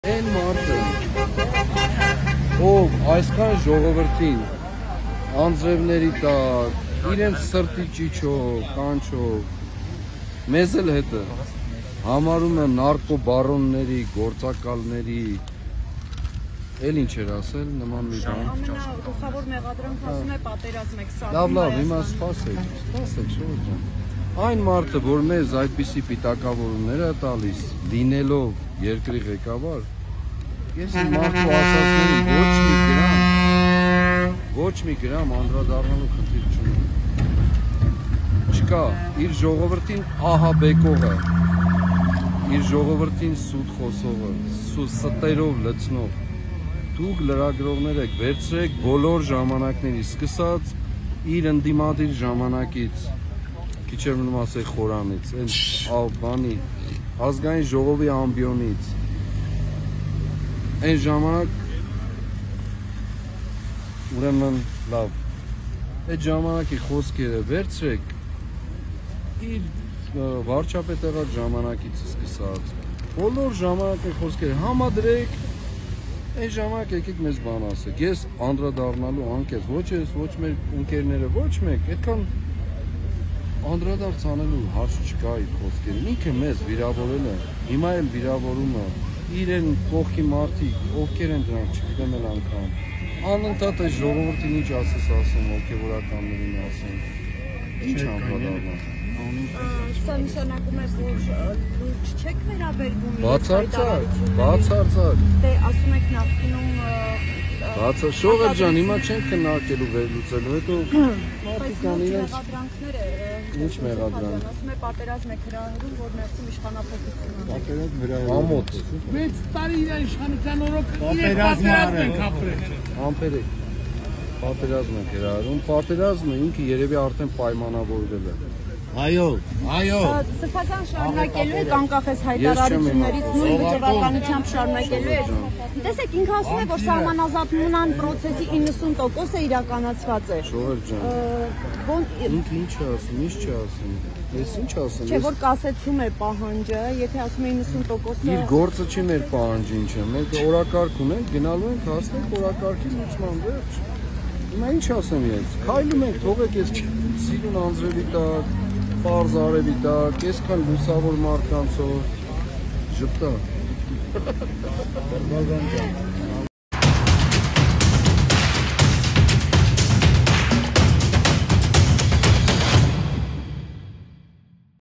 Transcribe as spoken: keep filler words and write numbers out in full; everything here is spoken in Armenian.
Այն մարդը, ով այսքան ժողովրդին անձրևների տակ, իրենց սրտի ճիչով, կանչով, մեզ էլ հետը համարում է նարկոբարոնների, գործակալների, էլ ինչ էր ասել, նման մի բան։ Ամենագլխավոր մեղադրանքը ասում է պատերազմ եք սարքում։ Լավ, լավ, հիմա սպասեք, սպասեք, շոհ ջան։ Այն մարդը, որ մեզ այդպիսի պիտակավորումներ է տալիս, լինելով երկրի ղեկավար, ես մարդու ասածներին ոչ մի գրամ, ոչ մի գրամ անդրադառնալու խնդիր չունեմ։ Չկա, իր ժողովրդին ահաբեկողը, իր ժողովրդին սուտ խոսողը, ստերով լցնող, դուք լրագրողներ եք, վերցրեք բոլոր ժամանակների, սկսած իր ընդդիմադիր ժամանակից, քիչ էր մնում ասել խորանից, այն բանի, ազգային ժողովի ամբիոնից, այն ժամանակ, ուրեմն լավ, այդ ժամանակի խոսքերը վերցրեք, իր վարչապետեղած ժամանակից սկսած, բոլոր ժամանակի խոսքերը համադրեք, այն ժամանակ եկեք մեզ բան ասեք, ես անդրադառնալու անկես, ոչ ես, ոչ մեր ընկերները, ոչ մեկ, այդքան անդրադարձ անելու հարց չկա այդ խոսքերին, ինքը մեզ վիրավորել է, հիմա էլ վիրավորում է, իրեն կողքի մարդիկ, ովքեր են դրանք չգիտեմ էլ անգամ, անընդհատ այս ժողովրդին ինչ ասես ասում, հոգևորականներին ասում, ինչ անդրադառնալ։ Սա նշանակում է, որ լուրջ չեք վերաբերվում։ Բացարձակ, բացարձակ։ Դե ասում եք նախկինում Բացարձակ, Շողեր ջան, հիմա չենք քննարկելու վերլուծելու, հետո մարդիկ կան իրենց ինչ մեղադրանք։ Ասում է պատերազմ եք հրահրում, որ ներսում իշխանապետությունը։ Պատերազմ հրահրում։ Ամոթ։ Մեծ տարի իր իշխանության օրոք պատերազմ ենք ապրել։ Համբերեք։ Պատերազմ եք հրահրում, պատերազմը ինքը երևի արդեն պայմանավորվել է։ Այո, այո։ Սրբազան շարունակելու եք անկախ այս հայտարարություններից, նույն վճռականությամբ շարունակելու եք։ Տեսեք, ինքը ասում է, որ սահմանազատման պրոցեսի իննսուն տոկոսը իրականացված է։ Շողեր ջան։ Ինքը ինչ է ասում, ինչ չի ասում։ Ես ինչ ասեմ։ Չէ, որ կասեցում է պահանջը, եթե ասում է իննսուն տոկոսը։ Իր գործը չի մեր պահանջը ինչը։ Մենք օրակարգ ունենք, գնալու ենք, հասնենք օրակարգի լուծման վերջ։ Հիմա ինչ ասեմ ես։ Քայլում ենք, թողեք ես սիրուն անձրևի տակ, պարզ արևի տակ, այսքան լուսավոր մարդկանցով, ժպտա։